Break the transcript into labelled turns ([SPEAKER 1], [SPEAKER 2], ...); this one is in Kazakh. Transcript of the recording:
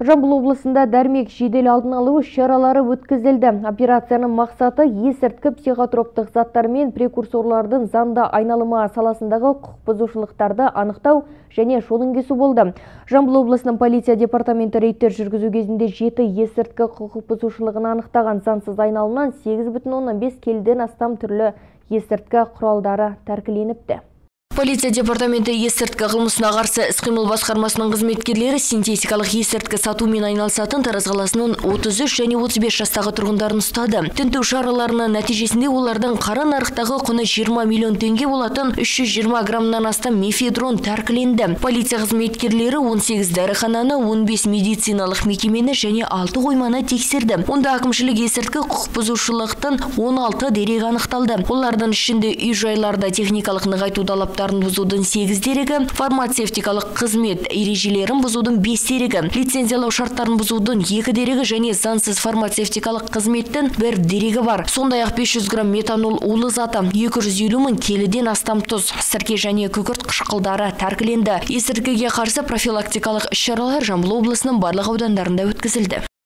[SPEAKER 1] Жамбыл облысында дәрмек жедел алдын алу шаралары өткізілді. Операцияның мақсаты есірткі психотроптық заттар мен прекурсорлардың заңды айналымы саласындағы құқық бұзушылықтарды анықтау және жолын кесу болды. Жамбыл облысының полиция департаменті рейдтер жүргізу кезінде 7 есірткі құқық бұзушылығын анықтаған. Заңсыз айналымнан 8,5 келіден астам түрлі есірткі құралдары тәркіленіпті.
[SPEAKER 2] Полиция департаменті есірткі қылмысына қарсы іс-қимыл басқармасының қызметкерлері синтетикалық есірткі сатумен айналысатын Тараз қаласының 33 және 35 жастағы тұрғындарын ұстады. Тінту шараларының нәтижесінде олардың қара нарықтағы құны 20 миллион теңге болатын 320 граммнан астам мефедрон тәркіленді. Полиция қызметкерлері 18 дәріхананы, 15 медициналық мекемені және 6 қойманы тексерді. Онда әкімшілік есірткі құқық бұзушылықтың 16 дерегі анықталды. Олардың ішінде үй-жайларда техникалық нығайту талаптары бұзудың 8 дерегі, фармацевтикалық қызмет ережелерін бұзудың 5 дерегі, лицензиялау шарттарын бұзудың 2 дерегі және заңсыз фармацевтикалық қызметтің 1 дерегі бар. Сондай-ақ 500 грамм метанол улы заты, 250 мың келіден астам тұз, сірке және күкірт қышқылдары тәркіленді. Есірткіге қарсы профилактикалық іс-шаралар Жамбыл облысының барлық аудандарында өткізілді.